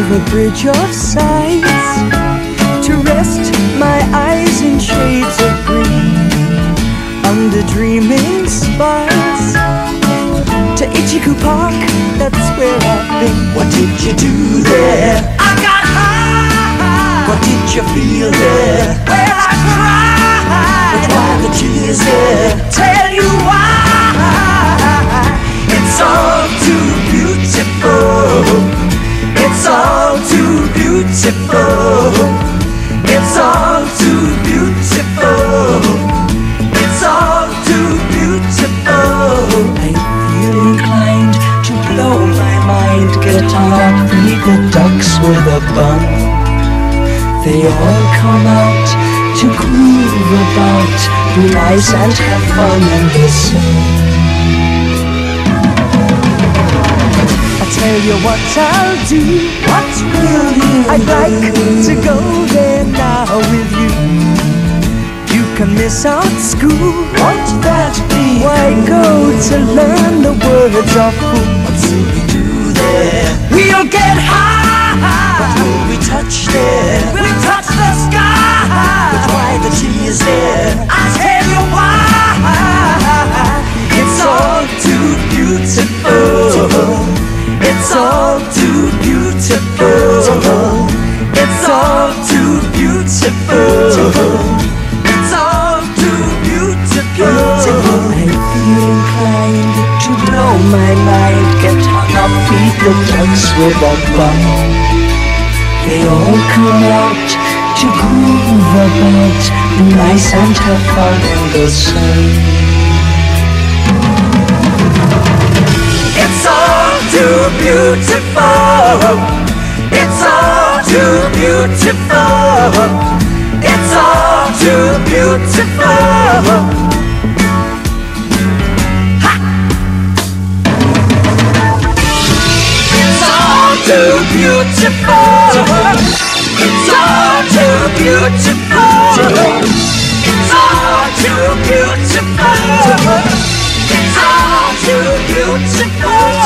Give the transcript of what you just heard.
over bridge of sighs, to rest my eyes in shades of green, under dreaming spires, to Itchycoo Park, that's where I've been. What did you do there? I got high. What did you feel there? Well, I cried. But why the tears there? Tell you why. It's all too beautiful. It's all too beautiful. It's all too beautiful. It's all too beautiful. I feel inclined to blow my mind, get up, feed the ducks with a bun. They all come out to groove about, be nice and have fun in the sun. Tell you what I'll do. What will you I'd like to go there now with you. You can miss out school. Won't that be? Why go to learn the words of who? What will we do there? We'll get high. What will we touch there? We'll touch the sky. But why the tears there? I'll tell you why. It's all too beautiful. It's all too beautiful. It's all too beautiful. It's all too beautiful. I feel inclined to blow my mind, get hung up, feed the ducks with a bun. They all come out to groove about, be nice and have fun in the sun. It's all too beautiful. It's all too beautiful. It's all too beautiful. Ha! It's all too beautiful. It's all too beautiful. It's all too beautiful. It's all too beautiful.